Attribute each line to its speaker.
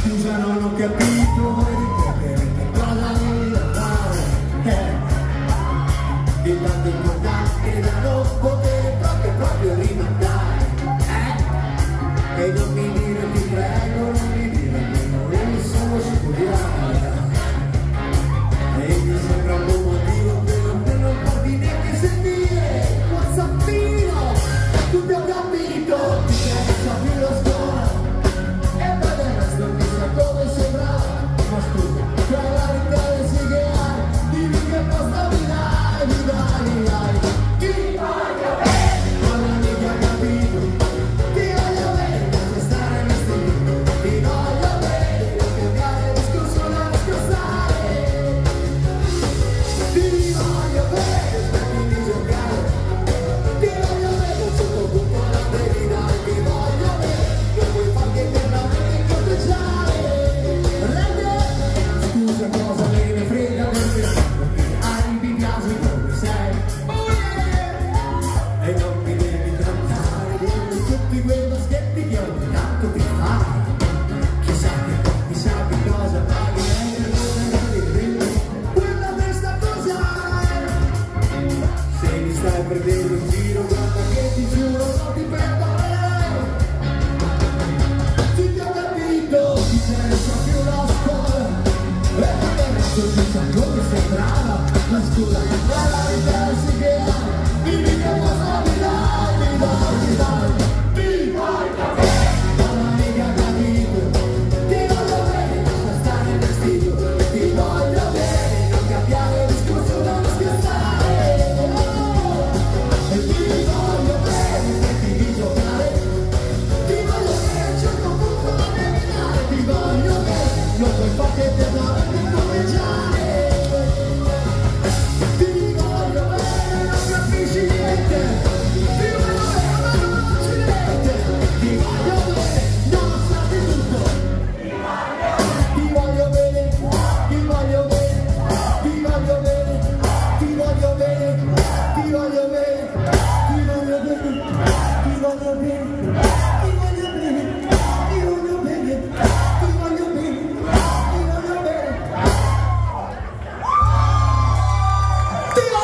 Speaker 1: Scusa, non ho capito, vuoi ripetere che cosa devi da fare? Di tanto importante da non poter proprio rimandare. E non mi dire, ti prego, non mi dire che non eri solo studiare. E mi sembra un buon motivo per non farmi neanche sentire. Whatsappino, tu ti ho capito, ti pensa più la scuola. E poi del resto mi sa come sembrava. Ma scusa, tra la ricade si che hai, dimmi che posta mi dai, mi dai, mi dai. Ti voglio bene, non hai mica capito. Ti voglio bene, senza stare vestito. Ti voglio bene, non cambiare discorso, non scherzare. Ti voglio bene, smetti di giocare. Ti voglio bene, sotto tutto la verità. Ti voglio bene, non puoi farti eternamente corteggiare. Scusa, cosa me ne frega perché mi piace come sei. E non mi devi trattare di tutti quei maschetti che ogni tanto ti fai. Chissà che cosa pagherei per non vedere quella testa cosa è. Se mi stai prendendo in giro, guarda che ti giuro non ti perdonerei. Ti ho capito, ti pensa più la scuola. E adesso ti sa come sembrava. Ma scusa, ma la verità si che ha. Dimmi che cosa mi dai, mi dai, mi dai. Ti voglio bene, non hai mica capito. Ti voglio bene, senza stare vestito. Ti voglio bene, non cambiare discorso, non scherzare. E ti voglio bene, smetti di giocare. Ti voglio bene, a un certo punto non devi dare. Ti voglio bene, non puoi farti eternamente corteggiare. Ti voglio bene, non capisci niente. Ti voglio bene, ma non ci niente. Ti voglio bene, nonostante tutto. Ti voglio bene, ti voglio bene, ti voglio bene, ti voglio bene, ti voglio bene, ti voglio bene, ti voglio bene, ti voglio bene, ti voglio bene, ti voglio bene, ti voglio bene.